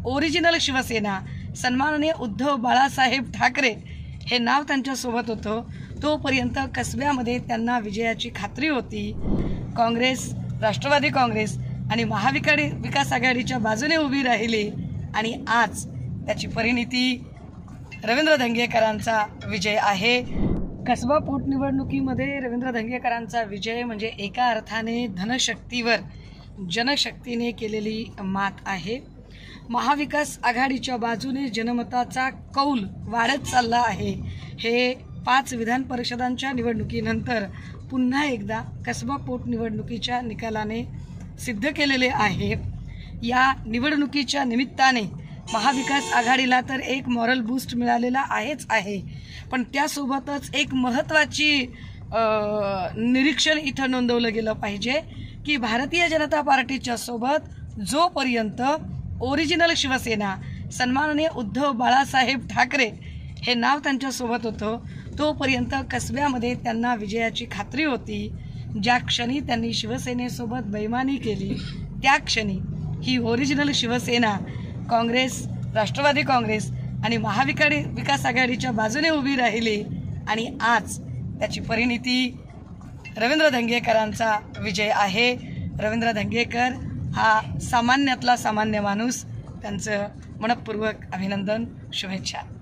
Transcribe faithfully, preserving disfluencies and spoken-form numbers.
Original Shiv Sena सन्माननीय उद्धव बाळासाहेब ठाकरे हे नाव त्यांच्यासोबत होतं तोपर्यंत कसब्यामध्ये त्यांना विजयाची खात्री होती। काँग्रेस, राष्ट्रवादी काँग्रेस आणि महाविकास विकास आघाडीच्या बाजूने उभी राहिली आणि आज त्याची परिणिती रवींद्र धंगेकरांचा विजय आहे। कसबा पोटनिवडणुकीमध्ये रवींद्र धंगेकरांचा विजय म्हणजे एका अर्थाने धनशक्तीवर जनशक्तीने केलेली मात आहे। महाविकास आघाडीच्या बाजूने जनमताचा कौल वाढत चालला आहे। हे पाच विधान परिषदांच्या निवडणुकीनंतर पुन्हा एकदा कसबा पोटनिवडणुकीच्या निकालाने सिद्ध केलेले आहे। या निवडणुकीच्या निमित्ताने महाविकास आघाडीला तर एक मॉरल बूस्ट मिळालेला आहेच आहे, पण त्यासोबतच एक महत्त्वाची निरीक्षण इथं नोंदवलं गेलं पाहिजे की भारतीय जनता पार्टीच्या सोबत जोपर्यंत ओरिजिनल शिवसेना सन्माननीय उद्धव बाळासाहेब ठाकरे हे नाव त्यांच्यासोबत होतं तोपर्यंत कसब्यामध्ये त्यांना विजयाची खात्री होती। ज्या क्षणी त्यांनी शिवसेनेसोबत बेईमानी केली त्या क्षणी ही ओरिजिनल शिवसेना काँग्रेस, राष्ट्रवादी काँग्रेस आणि महाविकास विकास आघाडीच्या बाजूने उभी राहिली आणि आज त्याची परिणिती रवींद्र धंगेकरांचा विजय आहे। रवींद्र धंगेकर हा सामान्यातला सामान्य माणूस, त्यांचं मनपूर्वक अभिनंदन, शुभेच्छा।